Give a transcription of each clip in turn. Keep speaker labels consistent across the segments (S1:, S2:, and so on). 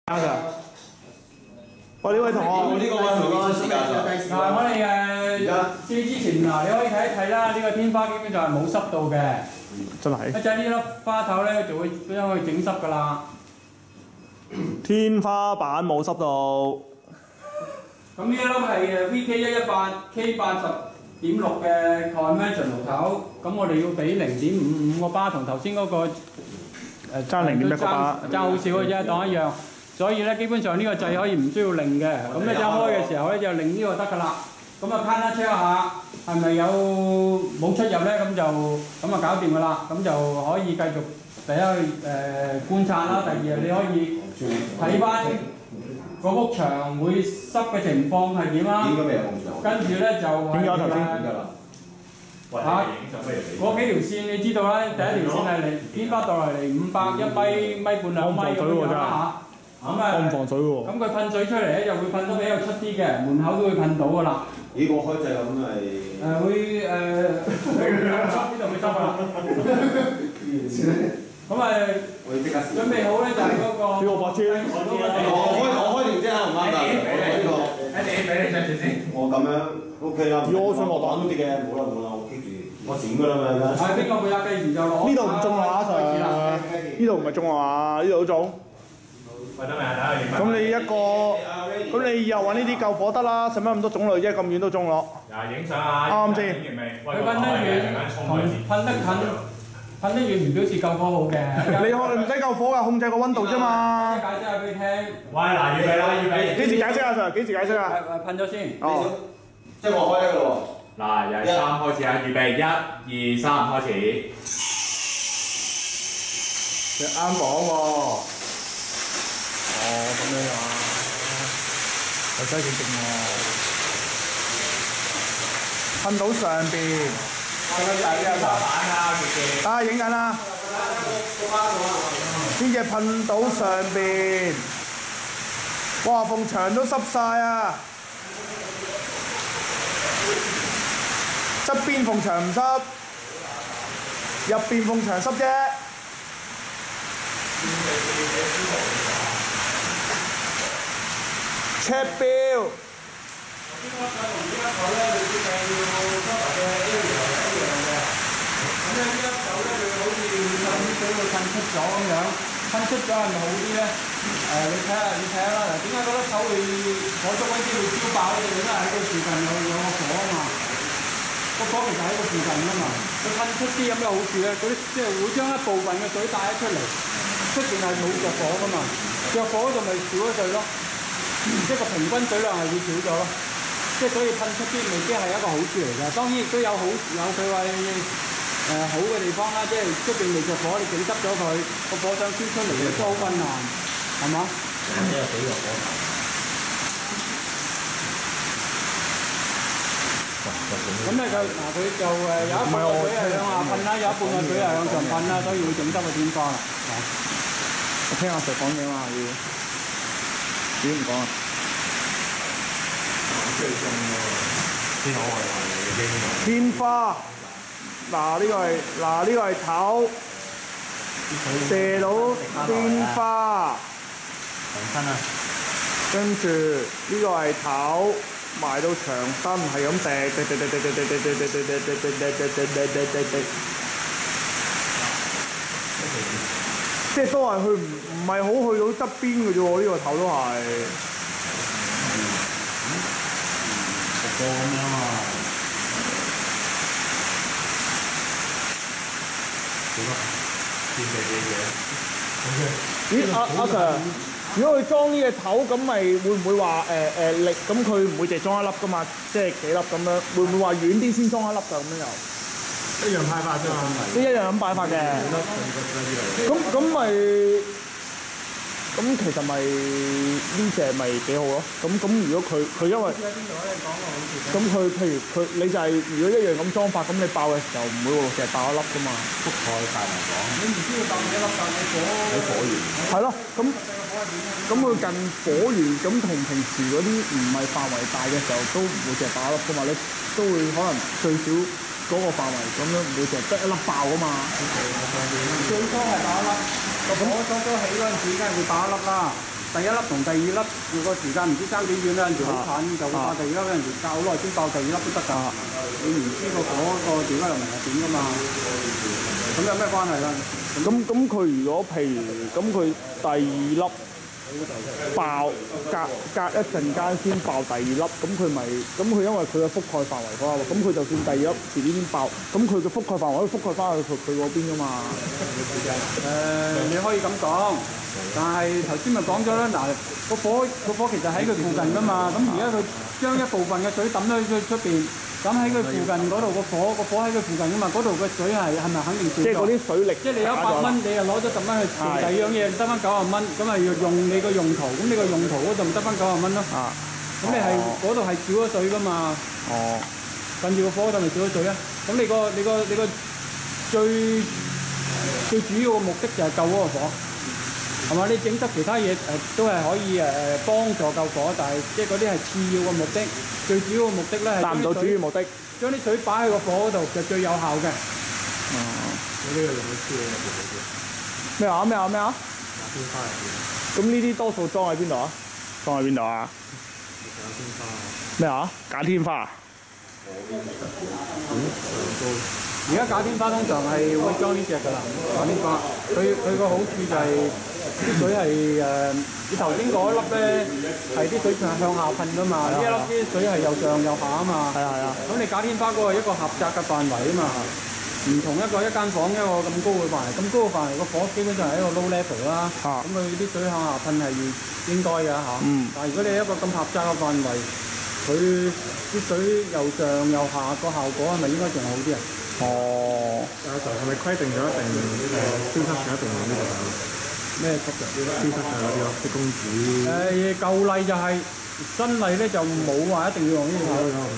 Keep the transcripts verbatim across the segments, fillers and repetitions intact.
S1: 啱㗎。喂，呢位同學，
S2: 呢個位同學時間就
S3: 嗱，我哋誒試之前嗱，你可以睇一睇啦。呢個天花基本上係冇濕度嘅，
S1: 真係。
S3: 一陣呢粒花頭咧就會將佢整濕㗎啦。
S1: 天花板冇濕度。
S3: 咁呢一粒係 V K 一一八 K 八十點六嘅 conventional 頭，咁我哋要俾零點五五個巴，同頭先嗰個誒
S1: 爭零點一個巴，
S3: 爭好少嘅啫，當一樣。所以咧，基本上呢個掣可以唔需要擰嘅，咁咧一開嘅時候咧就擰呢個得㗎啦。咁啊 count 一 check 下係咪有冇出入咧，咁就咁啊搞掂㗎啦。咁就可以繼續第一去誒觀察啦，第二你可以睇翻嗰幅牆會濕嘅情況係點啦。
S2: 應該未有碰牆。
S3: 跟住咧就係
S1: 點解頭先
S3: 嚇嗰幾條線你知道啦，第一條線係嚟天花落嚟五百一米米半兩米咁樣啦嚇。咁啊，
S1: 唔防水喎。
S3: 咁佢噴水出嚟咧，就會噴得比較出啲嘅，門口都會噴到㗎啦。
S2: 咦，我開掣咁係
S3: 誒會誒呢度會執㗎啦。咁誒，
S2: 我要即刻試。
S3: 準備好咧就係嗰個。
S1: 呢個八千。
S2: 我開我開條啫唔啱㗎，我呢個。
S4: 一定俾你着住先。
S2: 我咁樣 OK 啦。
S1: 如果我想落檔
S2: 啲嘅，冇啦冇啦，我棘住，我閃㗎啦嘛而家。
S3: 係邊個負責計時就攞。
S1: 呢度唔中啊，Sir。呢度唔係中啊嘛，呢度都中。
S4: 喂，得未啊？等下
S1: 咁你一個，咁你以後揾呢啲救火得啦，使乜咁多種類啫？咁遠都中咯。
S4: 嗱，影相啊！
S1: 啱先。
S3: 佢噴得遠，同噴得近，噴得遠唔表示救火好嘅。
S1: 你可唔使救火㗎，控制個溫度啫嘛。
S3: 解釋下俾你聽。
S4: 喂，嗱，預備啦，預備。
S1: 幾時解釋啊 Sir？幾時解釋啊？
S3: 誒噴咗先。
S1: 哦。
S2: 即係我開得㗎喎。
S4: 嗱，廿三開始啊！預備，一、二、三，開始。
S1: 你啱講喎。哦，咁樣啊，有真係幾勁喎！噴到上邊，
S4: 我個仔啊，滑板啊，傑傑。
S1: 啊，影緊啦！呢隻噴到上邊，哇！埲牆都濕晒啊！側邊埲牆唔濕，入邊埲牆濕啫。check 表。
S3: 呢個手同呢一手咧，你設計要收埋嘅 area 係一樣嘅。咁咧呢一手咧，佢好似噴水會噴出咗咁樣，噴出咗係咪好啲咧？誒、你睇下，你睇下啦。嗱，點解嗰粒手會火燭嗰啲會燒爆咧？因為喺個附近有有個火啊嘛。個火其實喺個附近㗎嘛。佢噴出啲有咩好處咧？嗰啲即係會將一部分嘅水帶咗出嚟，出邊係冇着火㗎嘛。着火嗰度咪少咗水咯。即係個平均水量係會少咗咯，即係所以噴出啲未必係一個好處嚟㗎。當然亦都有好有佢話誒好嘅地方啦，即係出邊未着火，你整濕咗佢，個火想燒出嚟亦都好困難，係嘛？
S4: 或者係死個火頭。
S3: 咁咧就嗱佢就誒有一半個水係向下噴啦，有一半個水係向上噴啦，所以會整濕個天花啦。
S1: 我聽阿 Sir 講嘢嘛要。點唔講啊？
S4: 最重喎，天我係話你英文。
S1: 天花，嗱呢個係嗱呢個係頭，射到天花。
S4: 重新啊！
S1: 跟住呢個係頭，埋到牆身係咁滴滴滴滴滴滴滴滴滴滴滴滴滴滴滴滴滴滴。即係都係去唔唔係好去到側邊嘅啫喎，呢個頭都係。
S4: 個咁樣啊！點啊？變地嘅嘢。
S1: 咦，阿阿 Sir，如果佢裝呢隻頭，咁咪會唔會話誒誒力？咁佢唔會淨係裝一粒噶嘛？即係幾粒咁樣，會唔會話遠啲先裝一粒就咁樣又？
S4: 一樣派發啫嘛，
S1: 都一樣咁擺法嘅。咁咁咪咁其實咪呢隻咪幾好咯？咁咁如果佢佢因為咁佢譬如佢你就係如果一樣咁裝法，咁你爆嘅時候唔會喎，成日爆一粒噶嘛。
S4: 覆蓋大嚟講，
S3: 你唔知佢爆幾粒爆嘅火？
S4: 喺火源。
S1: 係咯，咁咁佢近火源，咁同平時嗰啲唔係範圍大嘅時候，都唔會成日爆一粒噶嘛。你都會可能最少。嗰個範圍咁樣唔會成日得一粒爆啊嘛。最多係爆一粒，個火燭都起嗰陣時，梗係會爆一粒啦。但
S3: 第一粒同第二粒個時間唔知爭幾遠啦，有陣時好近就會爆第二粒，有陣時隔好耐先爆第二粒都得㗎。你唔知個火個電解流明係點㗎嘛？咁有咩關係啦？
S1: 咁咁佢如果譬如咁佢第二粒爆隔隔一陣間先爆第二粒，咁佢咪咁佢因為佢嘅覆蓋範圍嗰咁佢就算第二粒遲啲先爆，咁佢嘅覆蓋範圍可以覆蓋翻去佢佢嗰邊㗎嘛？
S3: 誒、呃，你可以咁講，但係頭先咪講咗啦，嗱個火個火其實喺佢附近㗎嘛，咁而家佢將一部分嘅水抌咗去出邊。咁喺佢附近嗰度個火個火喺佢附近㗎嘛，嗰度嘅水係係咪肯定少咗？
S1: 即係嗰啲水力，
S3: 即係你有一百蚊，你又攞咗十蚊去做第二樣嘢，得翻九十蚊，咁咪要用你個用途，咁你個用途嗰度咪得翻九十蚊咯。啊，咁你係嗰度係少咗水㗎嘛？哦，近住個火嗰度咪少咗水啊？咁你個你個你個最最主要嘅目的就係救嗰個火。係嘛？你整得其他嘢誒、呃、都係可以誒誒、呃、幫助救火，但係即係嗰啲係次要嘅目的，最主要嘅目的咧係
S1: 達唔到主要目的。
S3: 將啲水擺喺個火嗰度就最有效嘅。
S1: 哦，呢個用咗燒咩話咩話咩話？假天花入邊。咁呢啲多數裝喺邊度啊？裝喺邊度啊？假天花。咩話？假天花。
S3: 而家假天花通常係會裝呢只㗎啦，假天花。佢佢個好處就係、是、啲水係誒、呃，你頭先嗰一粒咧係啲水向向下噴㗎嘛，呢一粒啲水係又上又下啊嘛。係啊係啊。咁你假天花嗰個係一個狹窄嘅範圍啊嘛，唔同一個一間房一個咁高嘅範圍，咁高嘅範圍個火基本上係一個 low level 啦。咁佢啲水向下噴係應該㗎嚇。嗯。但係如果你一個咁狹窄嘅範圍，佢啲水又上又下，個效果係咪應該仲好啲啊？
S1: 哦，
S5: 阿 Sir 係咪規定咗一定誒消失上一定用呢個㗎？
S3: 咩級別？
S5: 消失上嗰啲咯，啲公主。
S3: 誒舊例就係、是、新例咧就冇話一定要用呢個。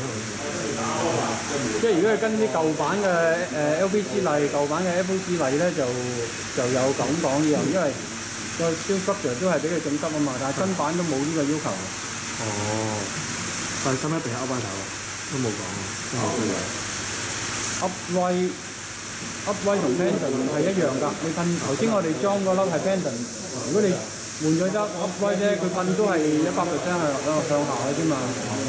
S3: 即係如果係跟啲舊版嘅誒 L P G 例、舊版嘅 F O G 例咧，就就有咁講呢樣，因為個消濕就都係俾佢整濕啊嘛，但係新版都冇呢個要求。
S5: 哦，但係新一定係歐班頭，都冇講喎，都冇規定。
S3: Upway Upway 同 Pendant 係一樣㗎，你噴頭先我哋裝嗰粒係 Pendant， 如果你換咗粒 Upway 咧，佢噴都係一百 percent 向向下嘅啫嘛。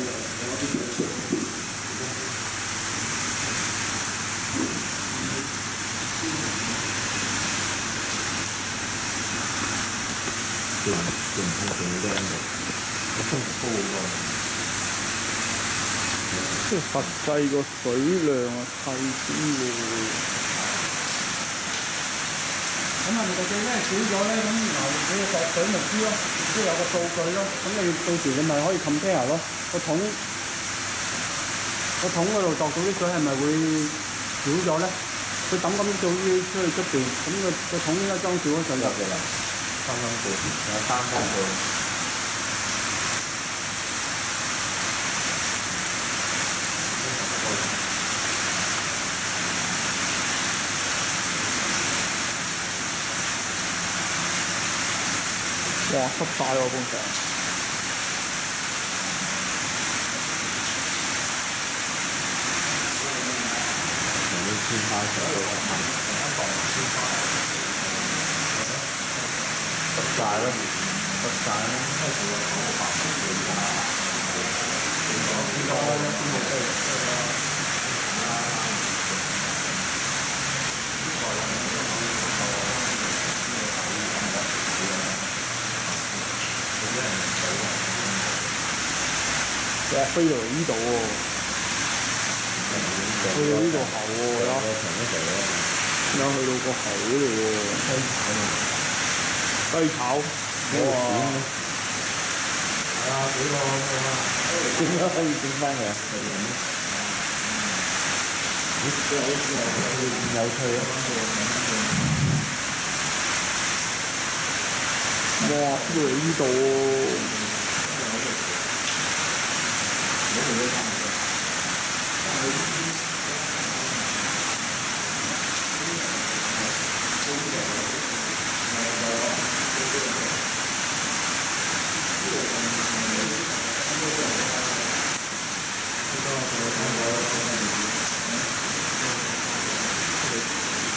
S5: 電電係電靚嘅，我真係高喎。
S1: 即係實際個水量啊細啲喎。
S3: 咁係咪就最咩少咗咧？咁嗱，你個水咪知咯，即係有個數據咯。咁你到時你咪可以 compare 咯。個桶個桶嗰度度到啲水係咪會少咗咧？佢抌咁少啲出去出邊，咁個個桶應該裝少咗上入嘅啦。三分半，有三分半。
S1: 哇！濕晒喎，工場。
S5: 天花上到濕晒咯，濕晒
S1: 哇！飛到嚟呢度喎，去到呢度口喎，有有去到個口嗰度喎。雞炒，哇！
S5: 係啊，幾個啊？點解可以整翻嘅？有趣啊！
S1: 哇！飛到嚟呢度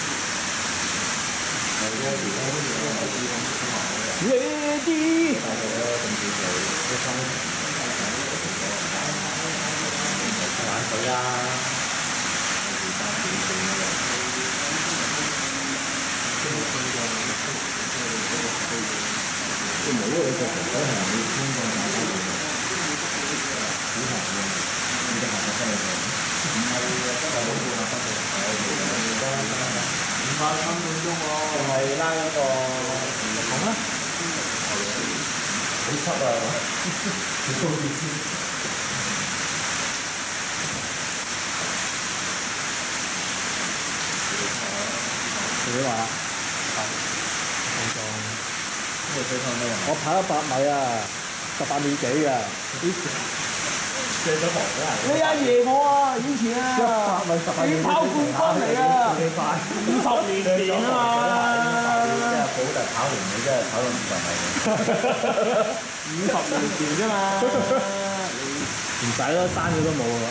S1: 喎。Ready
S2: 玩水啦。即係冇嗰個腳頭係你天降打翻嚟嘅，好行嘅，呢個行得真係唔係啊，真係好半啊，分鐘係得得五百三分鐘喎，仲係拉嗰個桶啦，好濕啊，好高意思。
S1: 你話？我跑一百米啊，十八秒幾啊！
S2: 借咗房俾人。
S1: 你阿爺我啊，以前啊，一百米十八秒幾跑冠軍嚟啊！五十年前啊嘛。
S2: 即係保特跑完你真係跑到五十米嘅。
S1: 五十年前啫嘛。唔使啦，生咗都冇啦。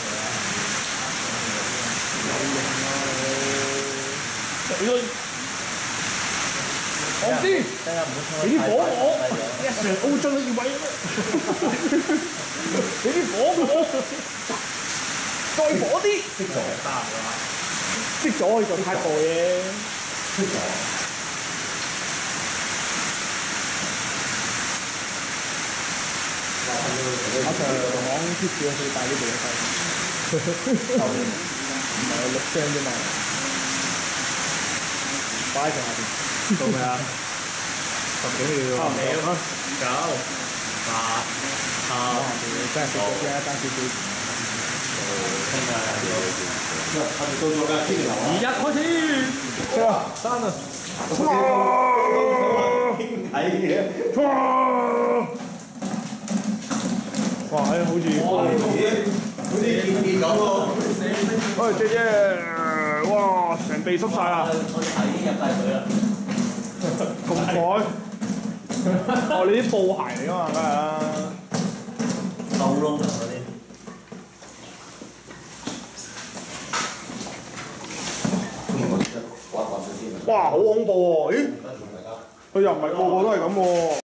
S1: 有用啊你！我知，你啲火我一成澳進去位你啲火我再火啲，
S2: 識咗得啦，
S1: 識咗可以做太過嘢。
S2: 識咗。
S1: 阿 Sir 講 keep 住去帶呢部嘢飛，唔係六聲啫嘛，擺喺上下邊。到未啊？十幾秒。未啊！九、八、七、真係少少啫，單少少。
S2: 到咗㗎，天
S1: 二一開始。四啊！三啊！
S2: 傾偈嘅。
S1: 哇！誒，好似
S2: 好似見見咁喎。
S1: 喂，姐姐，哇！成鼻濕晒啦！
S2: 我睇入晒水啦。
S1: 咁快？哦，你啲布鞋嚟㗎嘛，梗係啦。
S2: 漏窿嗰啲。
S1: 哇！好恐怖喎！咦？佢又唔係個個都係咁喎。